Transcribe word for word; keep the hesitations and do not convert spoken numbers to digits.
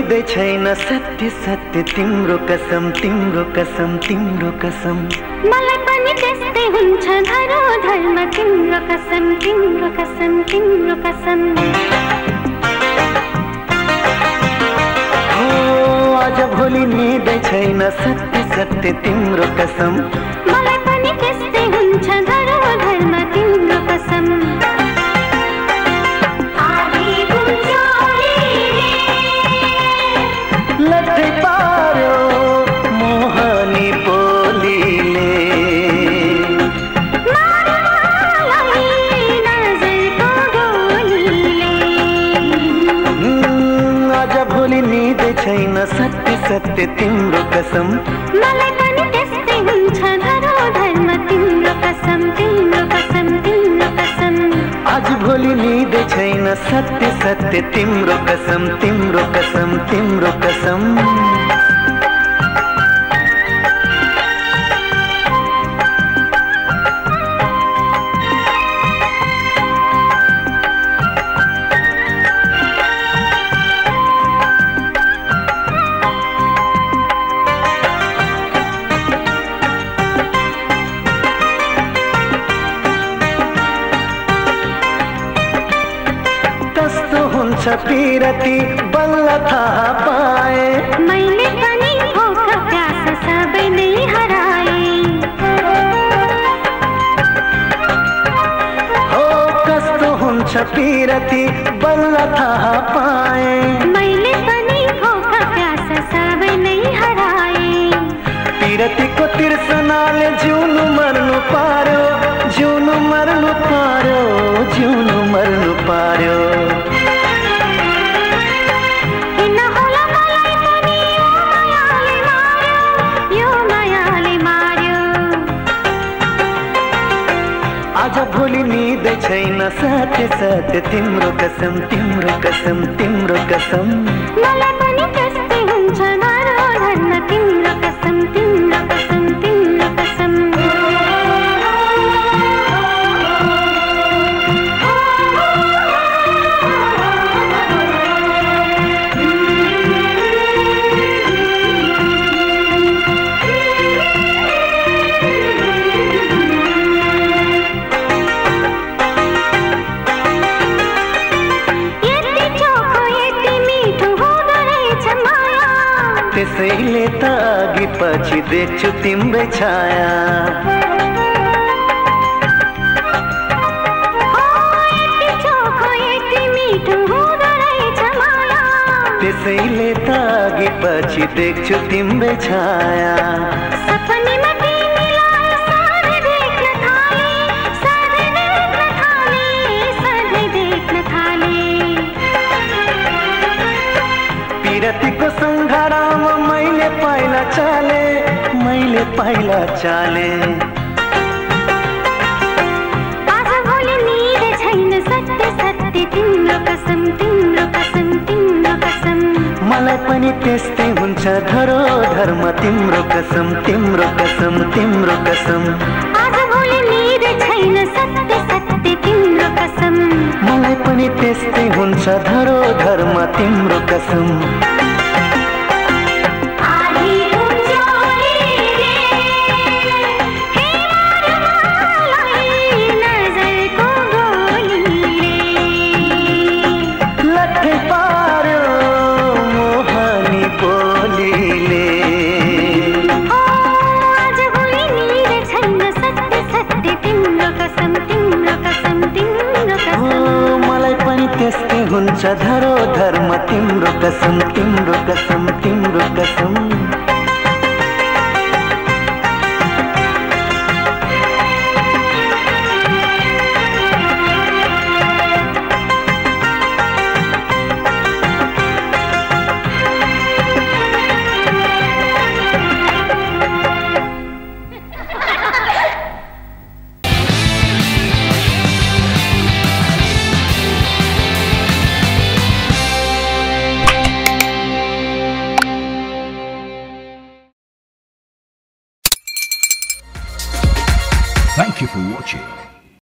निदै छैन सत्य सत्य तिम्रो कसम तिम्रो कसम तिम्रो कसम मलाई पनि त्यस्तै हुन्छ धरोधरमा तिम्रो कसम तिम्रो कसम तिम्रो कसम हो आज भोलि निदै छैन सत्य सत्य तिम्रो कसम मलाई पनि त्यस्तै हुन्छ धरोधरमा तिम्रो कसम लट्ठै पार्यो मोहनी बोलीले आज भोलि निदै छैन सत्य सत्य तिम्रो कसम मलाई पनि त्यस्तै हुन्छ धरोधरमा तिम्रो कसम तिम्रो कसम तिम्रो कसम आज भोलि निदै छैन सत्य सत्य तिम्रो कसम तिम्रो कसम तिम्रो कसम पिरती बल्ल थाहा पाए मैले पनि भोक प्यास सबै नै हराए हो कस्तो हुन्छ पिरती बल्ल थाहा पाए मैले पनि भोक प्यास सबै नै हराए पिरतीको तिर्सनाले जिउनु मर्नु पार्यो जिउनु मर्नु पार्यो जिउनु मर्नु पार्यो आज भोलि निदै छैन सत्य सत्य तिम्रो कसम तिम्रो कसम तिम्रो कसम मलाई पनि त्यस्तै हुन्छ धरोधरमा तिम्रो कसम तिम्रो कसम तिम्रो कसम त्यसैले त अघि पछि देख्छु तिम्रै छाया त्यसैले त अघि पछि देख्छु तिम्रै छाया सपनीमा तिमीलाई सधैँ देख्न थाले सधैँ देख्न थाले सधैँ देख्न थाले पिरतीको सङ्घारामा मैले पाइला चाले मैले पाइला चाले आज भोलि निदै छैन सत्य सत्य तिम्रो कसम तिम्रो कसम तिम्रो कसम मलाई पनि त्यस्तै हुन्छ धरोधरमा तिम्रो कसम तिम्रो कसम तिम्रो कसम आज भोलि निदै छैन सत्य सत्य तिम्रो कसम मलाई पनि त्यस्तै हुन्छ धरोधरमा तिम्रो कसम हुन्छ धरोधरमा तिम्रो कसम तिम्रो कसम तिम्रो कसम Thank you for watching.